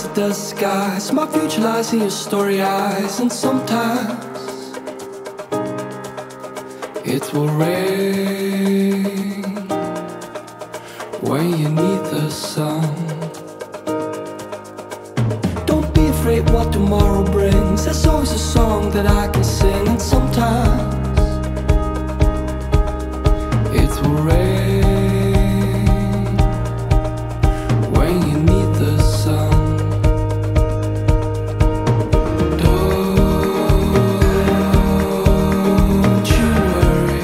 chase the skies. My future lies in your story eyes. And sometimes it will rain when you need the sun. Don't be afraid what tomorrow brings. There's always a song that I can sing. And sometimes it will rain when you need the sun. Don't you worry,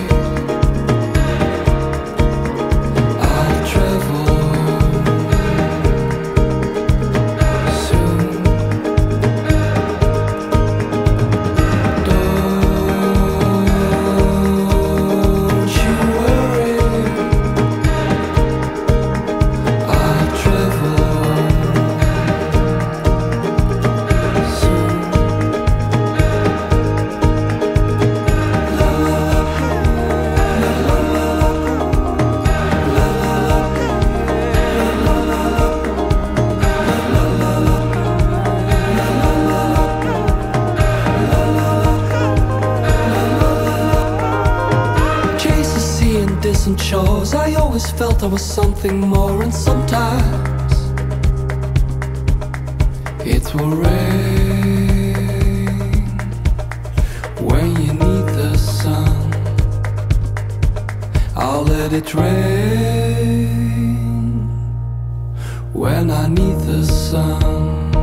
I'll travel soon. Don't you worry, I'll travel soon. Chase the sea and distant shores. I always felt I was something more. And sometimes it will rain when you need the sun. I'll let it rain when I need the sun.